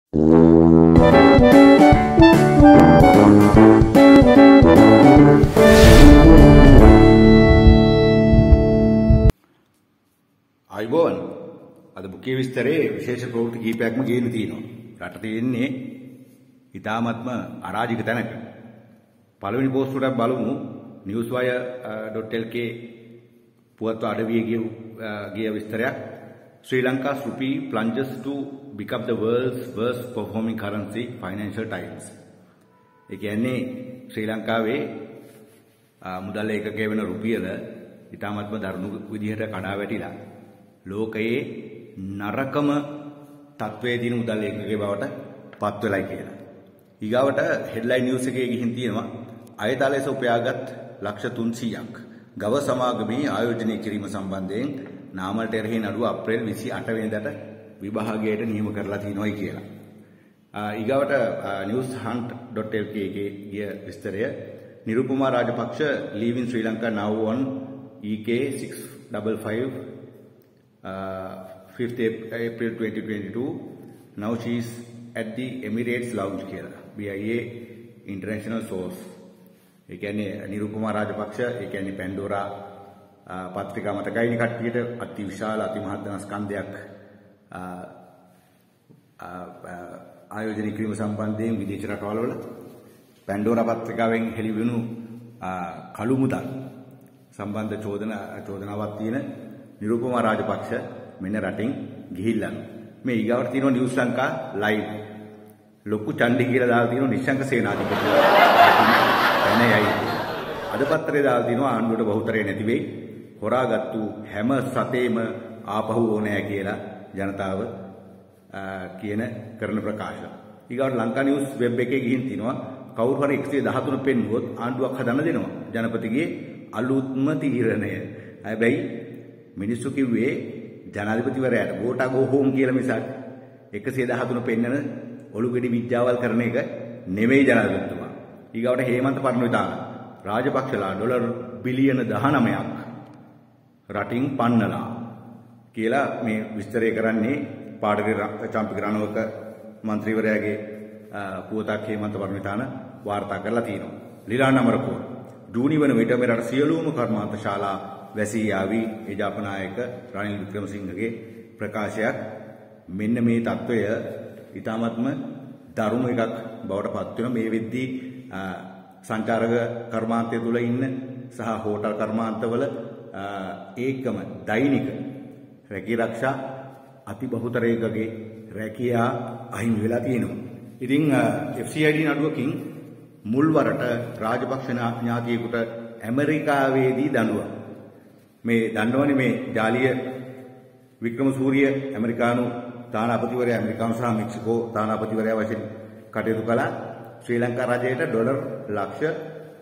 අයිබෝන් අද බුකේ විස්තරේ විශේෂ ප්‍රවෘත්ති කිහිපයක්ම ගේන්න තියෙනවා. රට තියෙන්නේ ඉතාමත්ම අරාජික තැනක. පළවෙනි පෝස්ටරයක් බලමු newswire.lk පුවත් අඩවියේ ගිය විස්තරයක්. Sri Lanka's rupee plunges to become the world's worst performing currency, Financial Times. ඒ කියන්නේ ශ්‍රී ලංකාවේ මුදල් ඒකකය වෙන රුපියල ඉතාමත්ම දරුණු විදිහට කඩා වැටිලා ලෝකයේ නරකම තත්වයේ දින මුදල් ඒකකයේ බවට පත් වෙලයි කියලා. ඊගාවට හෙඩ්ලයින් නිවුස් එකේ ගිහින් තියෙනවා අයතලෙස උපයාගත් ලක්ෂ 300ක් ගව සමාගමේ ආයෝජනය කිරීම සම්බන්ධයෙන් නාමල්ට එරෙහි නඩුව අප්‍රේල් 28 වෙනිදාට විභාගයට නියම කරලා තියෙනවායි කියලා. ඊගාවට newshunt.lk එකේ ගිය විස්තරය නිරුපමා Rajapaksa leaving Sri Lanka now on EK 655 5th April 2022. Now she is at the Emirates lounge කියලා. BIA international source. ඒ කියන්නේ නිරුපමා රාජපක්ෂ ඒ කියන්නේ පැන්ඩෝරා පත්‍රිකා මතකයිනි කට්ටියට අති විශාල අති මහත් ධනස්කන්ධයක් ආයෝජනය කිරීම සම්බන්ධයෙන් විදේශ රටවල පැන්ඩෝරා පත්‍රිකාවෙන් හෙළිවුණු කළු මුදල් සම්බන්ධ චෝදනාවක් තියෙන නිරුපමා රාජපක්ෂ මෙන්න රටින් ගිහිල්ලා මේ ඊගාවට තියෙනවා නිවුස් ලංකා ලයිව් ලොකු චණ්ඩි කියලා දාලා තියෙනවා නිශ්ශංක සේනාධිපතිතුමා එනයයි අද පත්‍රයේ දාලා තියෙනවා ආණ්ඩුවට බහුතරය නැති වෙයි හොරාගත්තු හැම සතේම ආපහු ඕනෑ කියලා ජනතාව කියන කරන ප්‍රකාශ. ඊගාවට ලංකා නිවුස් වෙබ් එකේ ගිහින් තිනවා කවුරු හරි 113 පෙන්නුවොත් ආණ්ඩුවක් හදන්න දෙනවා. ජනපතිගේ අලුත්ම තීරණය. හැබැයි මිනිස්සු කිව්වේ ජනාධිපතිවරයාට වෝටා ගෝ හෝම් කියලා මිසක් 113 පෙන්නන ඔලුගෙඩි විද්‍යාවල් කරන එක නෙමෙයි ජනාධිපතිතුමා. ඊගාවට හේමන්ත පරණවිතාන රාජපක්ෂලා ඩොලර් බිලියන 19ක් රටින් පන්නලා කියලා මේ විස්තරය කරන්නේ පාඩගේ චම්පික රණවක මන්ත්‍රීවරයාගේ පුවතක් හේමන්ත පරණවිතාන වාර්තා කරලා තියෙනවා. ලිලාන් අමරකෝන් ජූනි වන විට මෙරට සියලුම කර්මාන්ත ශාලා වැසී යාවි එජාපනායක රනිල් වික්‍රමසිංහගේ ප්‍රකාශයක්. මෙන්න මේ తত্ত্বය ඊටාත්ම දරුණු එකක් බවට පත් වෙනවා. මේ වෙද්දී සංචාරක කර්මාන්තය තුල ඉන්න සහ හෝටල් කර්මාන්තවල ඒකම දෛනික රැකී ආරක්ෂා අති බහුතරයකගේ රැකියා අහිමි වෙලා තියෙනවා. ඉතින් FCID නඩුවකින් මුල්වරට රාජපක්ෂ ඥාතියෙකුට ඇමරිකාවේදී දඬුවම්. මේ දන්නවනේ මේ ජාලිය වික්‍රමසූරිය ඇමරිකානු තානාපතිවරයා ඇමරිකානු සහ මෙක්සිකෝ තානාපතිවරයා වශයෙන් කටයුතු කළා. ශ්‍රී ලංකා රජයට ඩොලර් ලක්ෂ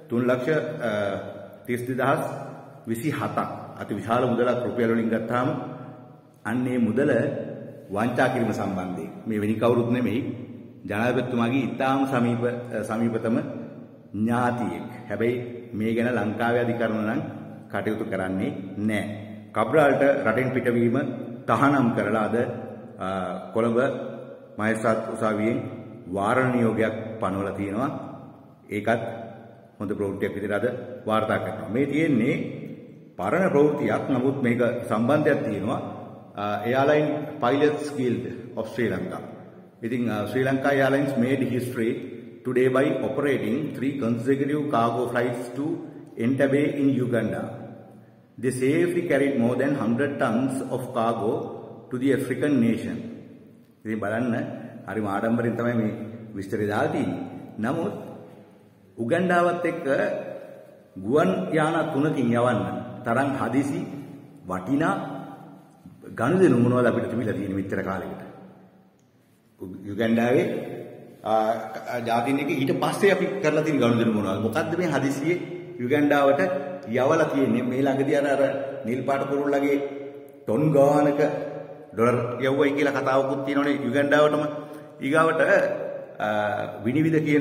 3,32,027ක් අති විශාල මුදලක් රුපියල් වලින් ගත්තාම අන්නේ මුදල වංචා කිරීම සම්බන්ධයෙන් මේ වෙනි කවුරුත් නෙමෙයි ජනාධිපතිතුමාගේ ඉතාම සමීපතම ඥාතියෙක්. හැබැයි මේ ගැන ලංකාවේ අධිකරණ නම් කටයුතු කරන්නේ නැහැ. කබ්‍රාල්ට රටින් පිටවීම තහනම් කරලා අද කොළඹ මහේස්ත්‍රාත් උසාවියෙන් වාරණ නියෝගයක් පනවලා තියෙනවා. ඒකත් හොඳ ප්‍රවෘත්තියක් විදිහට අද වාර්තා කරනවා. මේ තියෙන්නේ පරණ ප්‍රවෘත්තියක්. නමුත් මේක සම්බන්ධයක් තියෙනවා Airline Pilots Guild of Sri Lanka. ඉතින් Sri Lanka Airlines made history today by operating 3 consecutive cargo flights to Entebbe in Uganda. They safely carried more than 100 tons of cargo to the African nation. ඉතින් බලන්න හරි ආඩම්බරෙන් තමයි මේ විස්තරය දාලා තියෙන්නේ. නමුත් උගන්ඩාවත් එක්ක ගුවන් යාන 3කින් යවන්න තරම් හදිසි වටිනා ගනුදෙනු මොනවද අපිට තිබිලා තියෙන්නේ මෙච්චර කාලෙකට. යුගන්ඩාවේ ජාතින් එක ඊට පස්සේ අපි කරලා තියෙන ගනුදෙනු මොනවද? මොකද්ද මේ හදිසියේ යුගන්ඩාවට යවලා තියෙන්නේ? මේ ළඟදී අර නිල් පාට කුරුල්ලගේ ටොන් ගානක ඩොලර් යවුවයි කියලා කතාවකුත් තියෙනවනේ යුගන්ඩාවටම. ඊගාවට විනිවිද කියන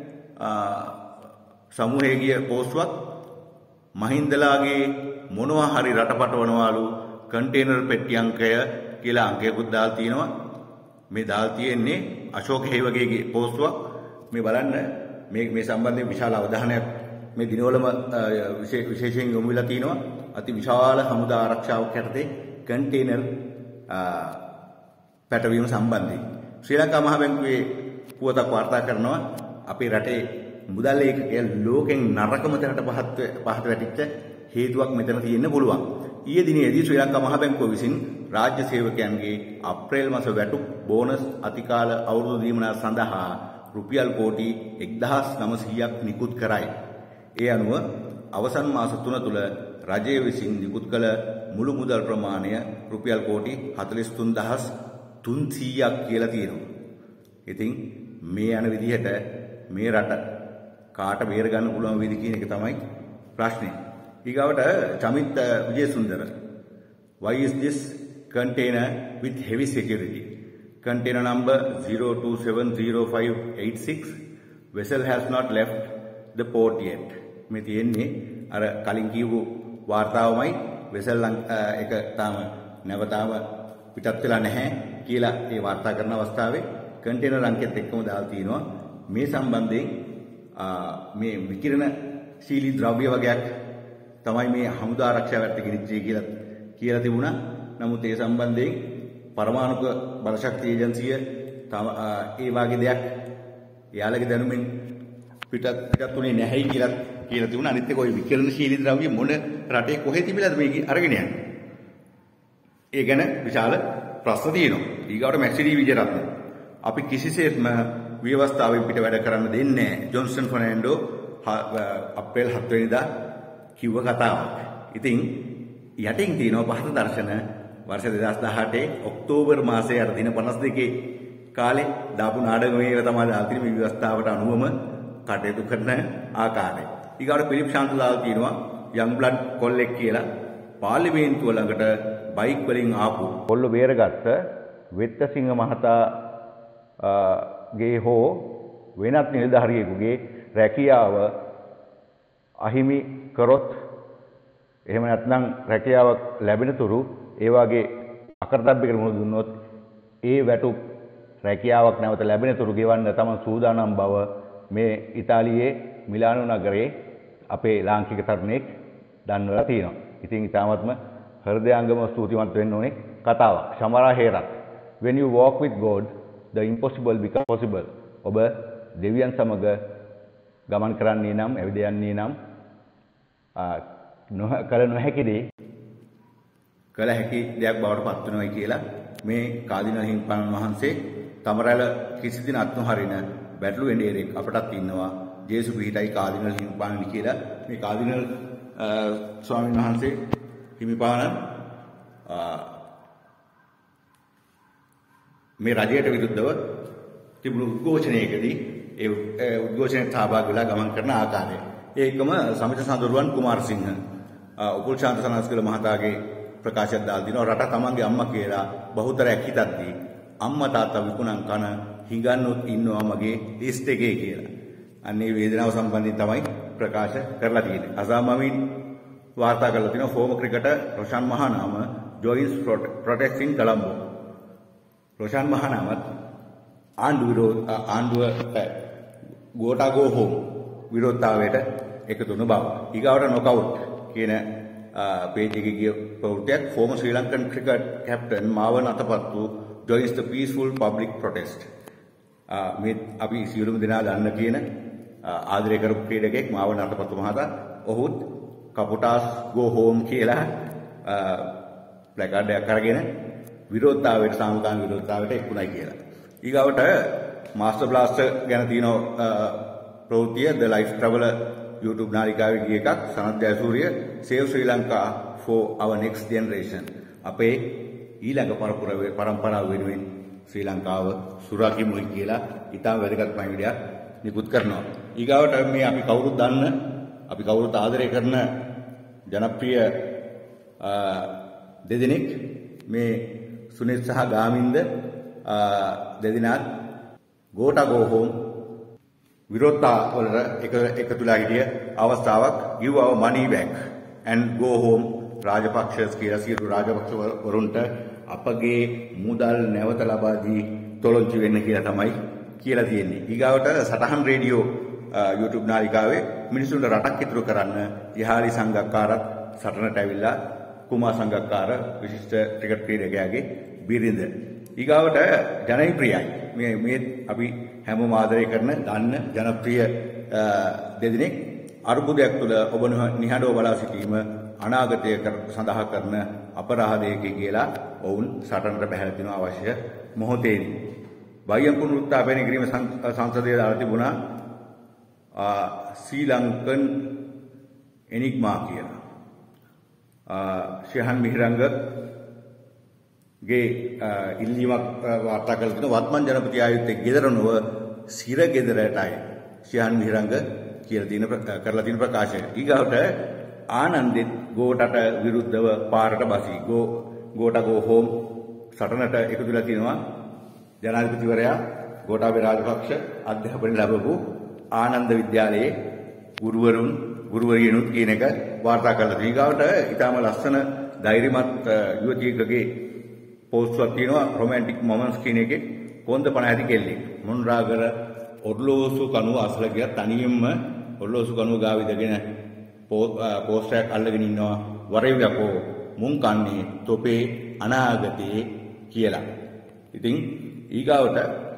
සමූහයේ ගිය පෝස්ටුවක් මහින්දලාගේ මොනවා හරි රටපටවනවලු කන්ටේනර් පෙට්ටි අංකය කියලා අංකයකුත් දාලා තියෙනවා. මේ දාලා තියෙන්නේ අශෝක හේවගේගේ පෝස්ටුවක්. මේ බලන්න මේ සම්බන්ධයෙන් විශාල අවධානයක් මේ දිනවලම විශේෂයෙන් යොමු වෙලා තිනවා. අති විශාල හමුදා ආරක්ෂාවක් යටතේ කන්ටේනර් පැටවීම සම්බන්ධයෙන් ශ්‍රී ලංකා මහ බැංකුවේ පුවතක් වාර්තා කරනවා අපේ රටේ මුදල් ඒකකය ලෝකෙන් නරකම තැනට පහත වැටිච්ච හේතුවක් මෙතන තියෙන්න පුළුවන්. ඊයේ දිනේදී ශ්‍රී ලංකා මහ බැංකුව විසින් රාජ්‍ය සේවකයන්ගේ අප්‍රේල් මාස වැටුප් බෝනස් අතිකාල අවුරුදු දීමනා සඳහා රුපියල් කෝටි 1900ක් නිකුත් කරයි. ඒ අනුව අවසන් මාස 3 තුල රජය විසින් නිකුත් කළ මුළු මුදල් ප්‍රමාණය රුපියල් කෝටි 43300ක් කියලා තියෙනවා. ඉතින් මේ යන විදිහට මේ රට කාට බේර ගන්න පුළුවන් වේද කියන එක තමයි ප්‍රශ්නේ. ඊගාවට Chamith Wijesundara, why is this container with heavy security? Container number 0270586 vessel has not left the port yet. මේ තියෙන්නේ අර කලින් කියපු වාර්තාවමයි vessel එක තාම නැවතාම පිටත් වෙලා නැහැ කියලා ඒ වාර්තා කරන අවස්ථාවේ කන්ටේනර් අංකෙත් එක්කම දාලා තිනවා. මේ සම්බන්ධයෙන් මේ විකිරණශීලී ද්‍රව්‍ය වගේක් තමයි මේ හමුදා ආරක්ෂාවට ගෙනිච්චේ කියලා තිබුණා. නමුත් ඒ සම්බන්ධයෙන් පරමාණු බලශක්ති ඒජන්සිය ඒ වගේ දෙයක් එයාලගේ දැනුමින් පිටත් උනේ නැහැයි කියලා තිබුණා. අනිත් එක ওই විකිරණශීලී ද්‍රව්‍ය මොන රටේ කොහෙ තිබිලාද මේක අරගෙන යන්නේ? ඒ ගැන විශාල ප්‍රශ්න තියෙනවා. ඊගාවට මැක්සිඩි විජයරත්න අපි කිසිසේත්ම ව්‍යවස්ථාවෙන් පිට වැඩ කරන්න දෙන්නේ නැහැ. ජොන්සන් ෆර්නැන්ඩෝ අප්‍රේල් 7 වෙනිදා කිව්ව කතාවක්. ඉතින් යටින් තියෙනවා පහත දර්ශන වර්ෂ 2018 ඔක්තෝබර් මාසයේ අර දින 52 කාලේ දාපු නාටකමේ තමයි දාලා තියෙන මේ ව්‍යවස්ථාවට අනුවම කටයුතු කරන ආකාරය. ඊගාට පිලිප් ශාන්ත දාලා තියෙනවා යන් බ්ලඩ් කොල්ලෙක් කියලා පාර්ලිමේන්තුව ළඟට බයික් වලින් ආපු කොල්ල බේරගත්ත වෙත්තසිංහ මහතා ගේ හෝ වෙනත් නිලධාරියෙකුගේ රැකියාව අහිමි කරොත් එහෙම නැත්නම් රැකියාවක් ලැබෙන තුරු ඒ වගේ අකරතැබ්බයකට මුහුණ දුන්නොත් ඒ වැටුප් රැකියාවක් නැවත ලැබෙන තුරු ගෙවන්න තමයි සූදානම් බව මේ ඉතාලියේ මිලානෝ නගරයේ අපේ ලාංකික තරුණයෙක් දන්වලා තියෙනවා. ඉතින් ඊටාත්ම හෘදයාංගම ස්තුතිවන්ත වෙන්න ඕනේ කතාවක්. ශමරා Herath when you walk with God the impossible becomes possible. ඔබ දෙවියන් සමග ගමන් කරන්නේ නම් ඇවිද යන්නේ නම් කල නොහැකි දේ කල හැකි දෙයක් බවට පත් වෙනවායි කියලා මේ කාදිනල් හිමිපාණන් වහන්සේ තමරැල කිසි දින අත් නොහරින බැටළු එඬේරෙක් අපටත් ඉන්නවා. ජේසු පිහිටයි කාදිනල් හිමිපාණන් කියලා මේ කාදිනල් ස්වාමීන් වහන්සේ හිමිපාණන් මේ රජයට විරුද්ධව තිබුණු උද්ඝෝෂණයකදී ඒ උද්ඝෝෂණයට සහභාගී වෙලා ගමන් කරන ආකාරය. ඒකම සමිත සඳරුවන් කුමාරසිංහ උපුල් ශාන්ත සනස්කල මහතාගේ ප්‍රකාශයක් දාලා දිනවා රට තමන්ගේ අම්මා කියලා බහුතරයක් හිතද්දී අම්මා තාත්තා විකුණන් කන හිඟන්නොත් ඉන්නවා මගේ ලිස්ට් එකේ කියලා. අන්නේ වේදනාව සම්බන්ධයෙන් තමයි ප්‍රකාශ කරලා තියෙන්නේ. අසාමමින් වාර්තා කරලා තිනවා former cricketer Roshan Mahanama joins protest in Colombo. Roshan මහානාමත් ආණ්ඩුව ගෝටා ගෝ හෝම් විරෝධතාවයට එකතු වුණ බව. ඊගාවට නොකවුට් කියන පේජ් එකේ ගිය ප්‍රවෘත්තියක් former Sri Lankan cricket captain Mavan Athapattu joins the peaceful public protest. මේ අපි සියලුම දෙනා දන්න කියන ආදරය කරපු ක්‍රීඩකෙක් Mavan Athapattu මහතා ඔහුත් කපුටාස් ගෝ හෝම් කියලා ප්ලැකාඩ් එකක් අරගෙන විරෝධතාවයට සාමකාමී විරෝධතාවයට එක්ුණයි කියලා. ඊගාවට මාස්ටර් බ්ලාස්ටර් ගැන තියෙන ප්‍රවෘත්තිය The Life Traveler YouTube නාලිකාවේ ගිය එකක්. Sanath Jayasuriya Save Sri Lanka for our next generation. අපේ ඊළඟ පරම්පරාව වෙනුවෙන් ශ්‍රී ලංකාව සුරකිමුයි කියලා ඉතාම වැදගත් පණිවිඩයක් නිකුත් කරනවා. ඊගාවට මේ අපි කවුරුත් දන්න අපි කවුරුත් ආදරය කරන ජනප්‍රිය දෙදෙනෙක් මේ සුනිල් සහ ගාමින්ද දෙදෙනාත් ගෝටා ගෝ හෝම් විරෝධතා වලට එකතුලා හිටිය අවස්ථාවක් give our money back and go home රාජපක්ෂස් කියලා සියලු රාජපක්ෂ වරුන්ට අපගේ මුදල් නැවත ලබා දී තොලොංචි වෙන්න කියලා තමයි කියලා තියෙන්නේ. ඊගාවට සටහන් රේඩියෝ YouTube නාලිකාවේ මිනිසුන්ට රටක් ඉතුරු කරන්න යහාලි සංගක්කාරත් සටනට ඇවිල්ලා කුමා සංගක්කාර විශිෂ්ට ක්‍රිකට් ක්‍රීඩකයාගේ බිරිඳ. ඊගාවට ජනප්‍රියයි. මේ අපි හැමෝම ආදරය කරන දන්න ජනප්‍රිය දෙදෙනෙක් අරුබුදයක් තුළ ඔබ නිහඬව බලා සිටීම අනාගතය සඳහා කරන අපරාධයකි කියලා ඔවුන් සටනට බැහැලා තිනවා අවශ්‍ය මොහොතේදී. බයියන් පුනරුත්ථාපනය කිරීම සංසදයේ දාලා තිබුණා ශ්‍රී ලංකන් එනිග්මා කියලා. ශයහන් මිහිරංගගේ ඉල්ලීමක් වාර්තා කළ තිනවා වත්මන් ජනපති ආයුත්තේ ගෙදර නොව සිර ගෙදරටයි ශයහන් මිහිරංග කියලා කරලා තියෙන ප්‍රකාශය. ඊගාවට ආනන්දෙත් ගෝටට විරුද්ධව පාරට බසී. ගෝට ගෝ හෝම් සටනට එකතු වෙලා තිනවා ජනාධිපතිවරයා ගෝඨාභය රාජපක්ෂ අධ්‍යාපනය ලැබපු ආනන්ද විද්‍යාලයේ ගුරුවරියනුත් කියන එක වාර්තා කරලා තියෙනවා. ඊගාවට ඊටාම ලස්සන ධෛර්යමත් යුවතියකගේ පෝස්ට්යක් තියෙනවා රොමැන්ටික් මොමන්ට්ස් කියන එකේ කොන්ද පණ ඇති කෙල්ලෙක්. මොන්රාගල ඔර්ලෝසු කනුව අසල ගියා තනියෙන්ම ඔර්ලෝසු කනුව ගාව ඉඳගෙන පෝස්ටරයක් අල්ලගෙන ඉන්නවා වරෙව්‍යකෝ මුන් කන්නේ තොපේ අනාගතේ කියලා. ඉතින් ඊගාවට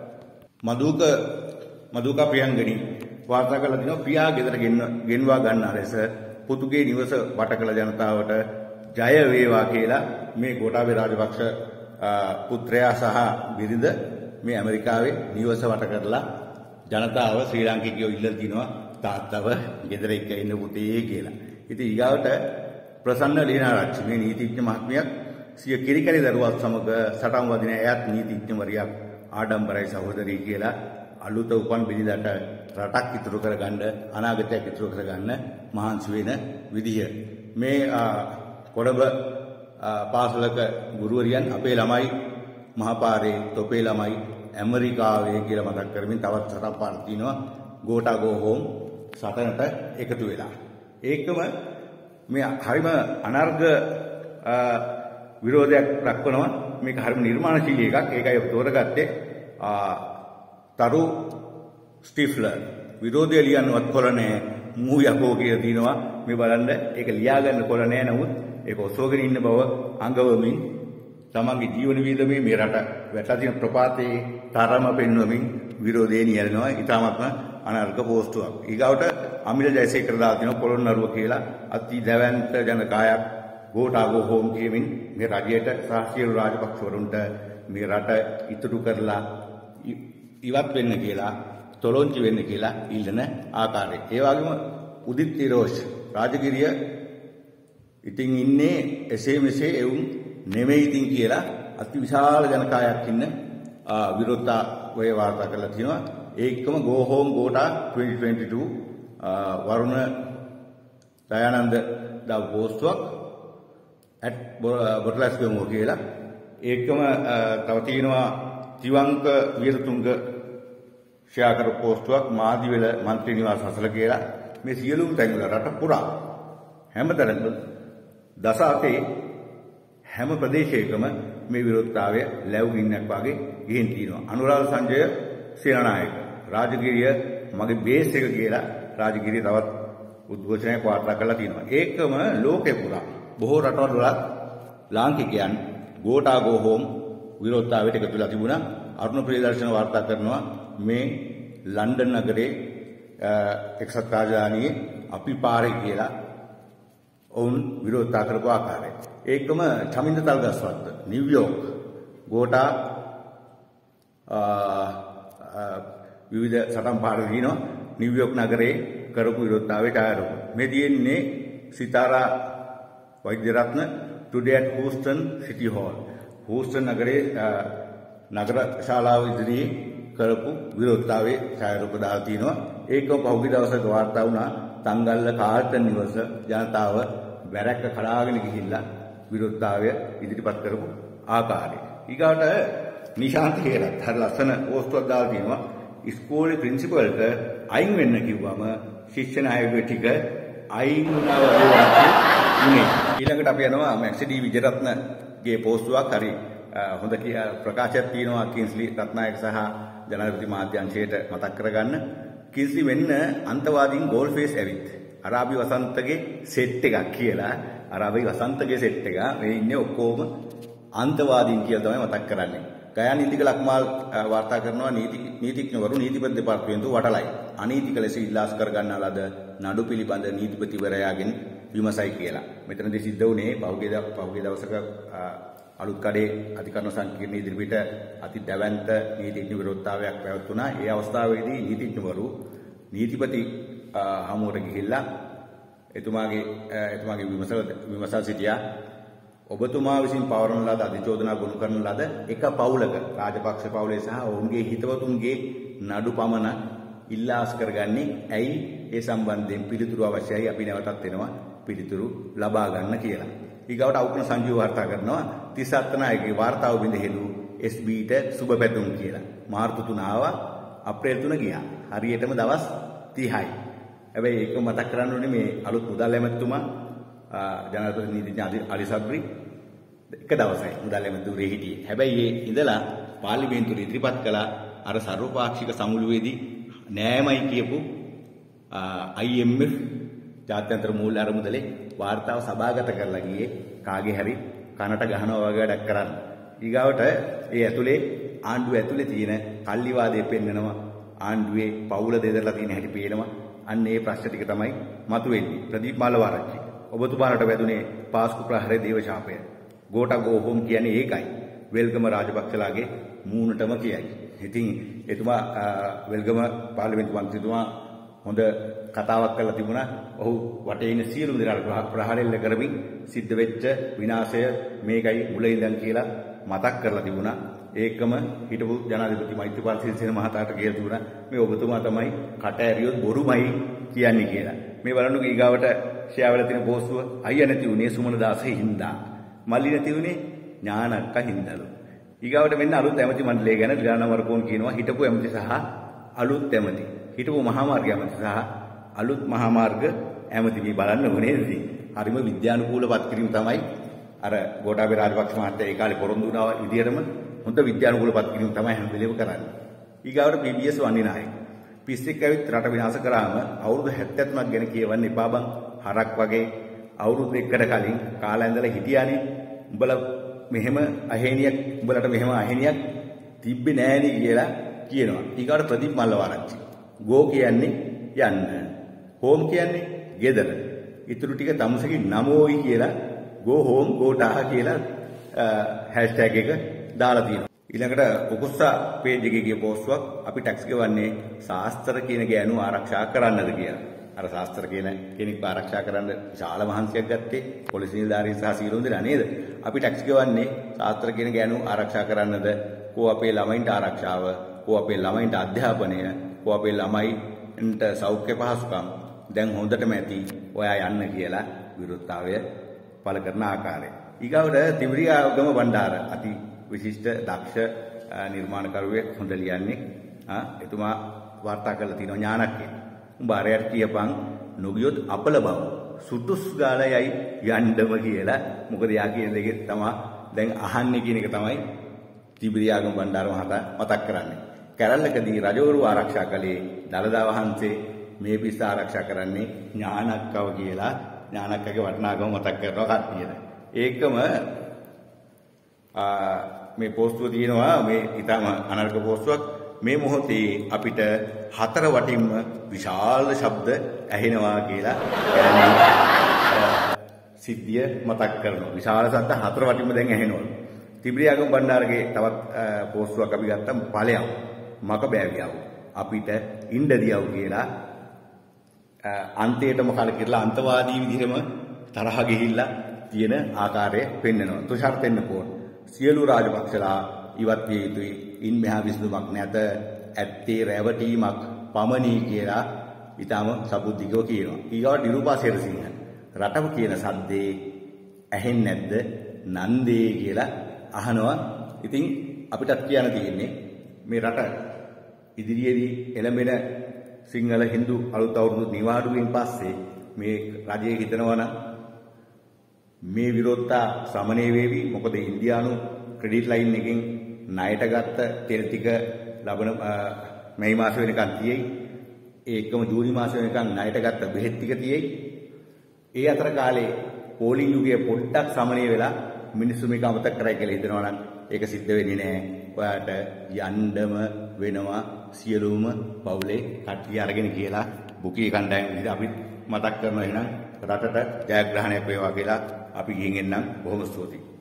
මදුකා ප්‍රියංගනී වාර්තා කළ දිනවා ප්‍රියා ගෙදර ගෙන්වා ගන්නා ලෙස පුතුගේ නිවස වට කළ ජනතාවට ජය වේවා කියලා මේ ගෝඨාභය රාජපක්ෂ පුත්‍රයා සහ බිරිඳ මේ ඇමරිකාවේ නිවස වට කරලා ජනතාව ශ්‍රී ලාංකිකයෝ ඉල්ලලා තිනවා තාත්තව ගෙදර එක්ක ඉන්න පුතේ කියලා. ඉතින් ඊගාවට ප්‍රසන්න ලීනාරච්චි මේ නීතිඥ මහත්මියක් සිය කිරිකැලි දරුවත් සමග සටන් වදින එයත් නීතිඥවරියක් ආඩම්බරයි සහෝදරී කියලා අලුත උපන් බිරිඳට රටක් ඉතුරු කරගන්න අනාගතයක් ඉතුරු කරගන්න මහන්සි වෙන විදිය. මේ කොළඹ පාසලක ගුරුවරියන් අපේ ළමයි මහපාරේ තොපේ ළමයි ඇමරිකාවේ කියලා මතක් කරමින් තවත් සටන් පාන තිනවා ගෝඨා ගෝ හෝම් සටනට එකතු වෙලා. ඒකම මේ හරිම අනර්ග විරෝධයක් දක්වනවා. මේක හරිම නිර්මාණශීලී එකක්. ඒකයි අපි තෝරගත්තේ. තරු ස්ටිෆ්ලර් විරෝධය ලියන්නවත් කොළ නැහැ මූ යකෝ කියලා තිනවා. මේ බලන්න ඒක ලියාගන්න කොළ නැහැ. නමුත් ඒක ඔසවගෙන ඉන්න බව අඟවමින් තමන්ගේ ජීවන වියදමේ මේ රට වැටලා තියෙන ප්‍රපාතයේ තරම පෙන්වමින් විරෝධය නියැලෙනවා. ඊටාත්ම අනර්ග පෝස්ටුවක්. ඊගාවට අමිල ජයසේකර දාලා තිනවා පොළොන්නරුව කියලා අති දැවැන්ත ජනකායක් ගෝඨා ගෝ හෝම් කියමින් මේ රජයට සහ සියලු රාජපක්ෂවරුන්ට මේ රට ඉතුරු කරලා ඉවත් වෙන්න කියලා තොලොංචි වෙන්න කියලා ඉල්ලන ආකාරය. ඒ වගේම උදිත් නිරෝෂ් රාජගිරිය ඉතින් ඉන්නේ එසේ මෙසේ එවුන් නෙමෙයි ඉතින් කියලා අති විශාල ජනකායක් ඉන්න විරෝධතා ඔය වාර්තා කරලා තියෙනවා. ඒකම ගෝ හෝම් ගෝඨා 2022 වරුණ දයානන්ද දා පෝස්ට්ුවක් at බොටලස්ගමුව කියලා. ඒකම තව තියෙනවා තිවංක විරතුංග ෂෙයා කර පෝස්ට්ුවක් මාදිවෙල മന്ത്രി නිවාස අසල කියලා. මේ සියලුම තැන්වල රට පුරා හැමතැනම දසාතේ හැම ප්‍රදේශයකම මේ විරෝධතාවය ලැබුගින්නක් වගේ ගිහින් තියෙනවා. අනුරාධ සංජය සේනානායක රාජගිරිය මගේ බේස් එක කියලා රාජගිරිය තවත් උද්ඝෝෂණයක් වාර්තා කරලා තියෙනවා. ඒකම ලෝකේ පුරා බොහෝ රටවල් වල ලාංකිකයන් ගෝඨා ගෝ හෝම් විරෝධතාවයට එකතු වෙලා තිබුණා. අරුණ ප්‍රියදර්ශන වාර්තා කරනවා මේ ලන්ඩන් නගරේ එක්සත් රාජධානියේ අපි පාරේ කියලා ඔවුන් විරෝධතා කරපු ආකාරය. ඒකම චමින්ද තල්ගස්වත්ත නිව්යෝක් ගෝඨා විවිධ සටන් පාර දිනවා නිව්යෝක් නගරේ කරපු විරෝධතාවයට ආරම්භ. මේ තියෙන්නේ Sitara Vaidyaratne today at Houston city hall. Houston නගරේ නගර ශාලාව ඉදිරියේ කරපු විරෝධතාවයේ ඡායාරූප දාලා තිනවා. ඒකම පහුගිය දවසක වාර්තා වුණා තංගල්ල කාල්ටන් නිවස ජනතාව වැරැක්ක කඩාගෙන ගිහිල්ලා විරෝධතාවය ඉදිරිපත් කරපු ආකාරය. ඊගාට නිශාන්ත හේරත් හරි ලස්සන පෝස්ට්ුවක් දාලා තිනවා. ඉස්කෝලේ ප්‍රින්සිපල්ට අයින් වෙන්න කිව්වම ශිෂ්‍ය නායකයෝ ටික අයින් වුණා වගේ ඊළඟට අපි යනවා මැක්සිඩි විජයරත්නගේ පෝස්ට්ුවක් හරි හොඳ ප්‍රකාශයක් තියෙනවා කින්ස්ලි රත්නායක සහ ජනාධිපති මාධ්‍ය අංශයට මතක් කරගන්න. කින්ස්ලි වෙන්න අන්තවාදීන් ගෝල් ෆේස් ඇවිත් අරාබි වසන්තගේ සෙට් එකක් කියලා අරාබි වසන්තගේ සෙට් එක මේ ඉන්නේ ඔක්කොම අන්තවාදීන් කියලා තමයි මතක් කරන්නේ. ගයාන් ඉන්දික ලක්මාල් වාර්තා කරනවා නීතිඥවරු නීතිපති දෙපාර්තමේන්තුව වටලයි. අනීතික ලෙස ඉල්ලාස් කර ගන්නා ලද නඩු පිළිබඳ නීතිපතිවරයාගෙන් විමසයි කියලා. මෙතනදී සිද්ධ වුණේ පහුගිය දවසක අලුත් කඩේ අධිකරණ සංකීර්ණ ඉදිරිපිට අති දැවැන්ත නීතිඥ විරෝධතාවයක් පැවැත්වුණා. ඒ අවස්ථාවේදී නීතිඥවරු නීතිපති හමුවට ගිහිල්ලා එතුමාගේ විමසල් සිටියා. ඔබතුමා විසින් පවරන ලද අධිචෝදනා ගොනු කරන ලද එක පවුලක රාජපක්ෂ පවුලේ සහ ඔවුන්ගේ හිතවතුන්ගේ නඩු පමණ ඉල්ලාස් කරගන්නේ ඇයි? ඒ සම්බන්ධයෙන් පිළිතුරු අවශ්‍යයි. අපි නැවතත් එනවා පිළිතුරු ලබා ගන්න කියලා. ඊගවට අවුකුණ සංජීව වාර්තා කරනවා 37 නායකගේ වාර්තාව බිඳහෙළු SBට සුබ පැතුම් කියලා. මාර්තු 3 ආවා අප්‍රේල් 3 ගියා. හරියටම දවස් 30යි. හැබැයි ඒක මතක් කරන්න ඕනේ මේ අලුත් මුදල් ඇමතුමා ජනාධිපති නීතිඥ අලි සබ්රි එක දවසයි මුදල් ඇමතුමේ හිටියේ. හැබැයි ඒ ඉඳලා පාර්ලිමේන්තුවේ ඉදිරිපත් කළ අර සර්වපාක්ෂික සමුළුවේදී නෑමයි කියපු IMF ජාත්‍යන්තර මූල්‍ය අරමුදලේ වාර්තාව සභාගත කරලා ගියේ කාගේ හරි කනට ගහනවා වගේ වැඩක් කරන්න. ඊගාවට ඒ ඇතුලේ ආණ්ඩුව ඇතුලේ තියෙන කල්ලිවාදයේ පෙන්නනවා. ආණ්ඩුවේ පවුල දෙදරලා තියෙන හැටි පේනවා. අන්න ඒ ප්‍රශ්න ටික තමයි මතුවෙන්නේ. ප්‍රදීප් මාලවරච්චි ඔබතුමාලට වැදුනේ පාස්කු ප්‍රහාරයේ දේව ශාපය. ගෝටා ගෝ හෝම් කියන්නේ ඒකයි. වෙල්ගම රාජපක්ෂලාගේ මූණටම කියයි. ඉතින් එතුමා වෙල්ගම පාර්ලිමේන්තු මන්ත්‍රීතුමා හොඳ කතාවක් කරලා තිබුණා. ඔහු වටේ ඉන්න සියලුම දෙනා ප්‍රහාරෙල්ල කරමින් සිද්ධ වෙච්ච විනාශය මේකයි මුල ඉඳන් කියලා මතක් කරලා තිබුණා. ඒකම හිටපු ජනාධිපති මෛත්‍රීපාල සිරිසේන මහතාට කියලා තිබුණා මේ ඔබතුමා තමයි කට ඇරියොත් බොරුමයි කියන්නේ කියලා. මේ බලන්නකෝ ඊගාවට ෂෙයාවල තියෙන පෝස්ටුව අයියා නැති උනේ සුමන දාසේ හින්දා. මල්ලි නැති උනේ ඥානක්ක හින්දාලු. ඊගාවට මෙන්න අලුත් ඇමති මණ්ඩලය ගැන ඩිලානා වර්කෝන් කියනවා හිටපු ඇමති සහ අලුත් ඇමති. හිටපු මහාමාර්ග ඇමති සහ අලුත් මහාමාර්ග ඇමති මේ බලන්න ඕනේදී. හරිම විද්‍යානුකූල පත්කිරීම තමයි අර ගෝඨාභය රාජපක්ෂ මහත්තයා ඒ කාලේ පොරොන්දු වුණා විදියටම හොඳ විද්‍යානුකූල පත්කිරීම තමයි හැම වෙලේම කරන්නේ. ඊගාවට PBS වන්නිනායක. පිස්සෙක් ඇවිත් රට විනාශ කරාම අවුරුදු 73ක් ගැන කියවන්න එපා බං. හරක් වගේ අවුරුදු 1කට කලින් කාලා ඉඳලා හිටියානේ. උඹලා මෙහෙම අහේනියක් උඹලට මෙහෙම අහේනියක් තිබ්බේ නෑනේ කියලා කියනවා. ඊගාවට ප්‍රදීප් මල්ලවආරච්චි. ගෝ කියන්නේ යන්න. හෝම් කියන්නේ ගෙදර. ඊටු ටික තමුසේගේ නමෝයි කියලා go home ගෝඨා කියලා hashtag එක දාලා තියෙනවා. ඊළඟට උකුස්සා page එකේ ගිය පෝස්ට්ුවක් අපි ටැක්ස් ගෙවන්නේ ශාස්ත්‍ර කියන ගෑනු ආරක්ෂා කරන්නද කියලා. අර ශාස්ත්‍ර කියන කෙනෙක් ආරක්ෂා කරන්න විශාල මහන්සියක් ගත්තේ පොලිස් නිලධාරීන් සහ සීලොන් දෙනා නේද? අපි ටැක්ස් ගෙවන්නේ ශාස්ත්‍ර කියන ගෑනු ආරක්ෂා කරන්නද? කෝ අපේ ළමයින්ට ආරක්ෂාව, කෝ අපේ ළමයින්ට අධ්‍යාපනය, කෝ අපේ ළමයින්ට සෞඛ්‍ය පහසුකම් දැන් හොඳටම ඇති. ඔයා යන්න කියලා විරුද්ධතාවය පළ කරන ආකාරය. ඊගාවට තිවරියාගම බණ්ඩාර අති විශිෂ්ට දක්ෂ නිර්මාණකරුවෙක් හොඳ ලියන්නේ. එතුමා වාර්තා කරලා තියෙනවා ඥානක්කේ. උඹ අරයට කියපන් නොගියොත් අපල බව සුටුස් ගාලයයි යන්නම කියලා. මොකද යා කියන දෙකේ තමයි දැන් අහන්නේ කියන එක තමයි තිවරියාගම බණ්ඩාර මහතා මතක් කරන්නේ. කැරල්ලකදී රජවරු ආරක්ෂා කළේ දළදා වහන්සේ, මේ පිස්ස ආරක්ෂා කරන්නේ ඥානක්කව කියලා ඥානක්කගේ වටිනාකම මතක් කරනවා කට්ටියට. ඒකම මේ පෝස්ටුව තියෙනවා මේ ඊටම අනර්ග පෝස්ටුවක්. මේ මොහොතේ අපිට හතර වටින්ම විශාල ශබ්ද ඇහෙනවා කියලා සිද්ධිය මතක් කරනවා. විශාල ශබ්ද හතර වටින්ම දැන් ඇහෙනවා. තිබ්‍රියාගම බණ්ඩාරගේ තවත් පෝස්ටුවක් අපි ගත්තම ඵලයක් මක බෑවියව අපිට ඉන්දදියව කියලා අන්තයටම කලකිරලා අන්තවාදී විදිහම තරහ ගිහිල්ලා තියෙන ආකාරය පෙන්වනවා. තුෂාර තෙන්නකෝන් සියලු රාජපක්ෂලා ඉවත් විය යුතුයි. ඉන් මෙහා විසඳුමක් නැත. ඇත්තේ රැවටීමක් පමණි කියලා ඊටම සබුද්ධිකව කියනවා. ඊගාව නිරූපා සේරසිංහ රටම කියන සද්දේ ඇහෙන්නේ නැද්ද? නන්දේ කියලා අහනවා. ඉතින් අපිටත් කියන්න තියෙන්නේ මේ රට ඉදිරියේදී එළඹෙන සිංහල හින්දු අලුත් අවුරුදු නිවාඩුවෙන් පස්සේ මේ රජයේ හිතනවා නම් මේ විරෝධතා සමනය වේවි. මොකද ඉන්දියානු ක්‍රෙඩිට් ලයින් එකෙන් ණයට ගත්ත තෙල් ටික ලබන මේ මාස වෙනකන් තියෙයි. ඒකම ජූනි මාස වෙනකන් ණයට ගත්ත බෙහෙත් ටික තියෙයි. ඒ අතර කාලේ පෝලිං යුගයේ පොඩ්ඩක් සමනය වෙලා මිනිස්සු මේක අමතක කරයි කියලා හිතනවා නම් ඒක සිද්ධ වෙන්නේ නැහැ. ඔයාට යන්නම වෙනවා සියලුම පවුලේ කට්ටිය අරගෙන කියලා බුකී කණ්ඩායම විදිහට අපි මතක් කරනවා. එහෙනම් රටට ජයග්‍රහණයක් වේවා කියලා අපි ගිහින් එන්නම්. බොහොම ස්තුතියි.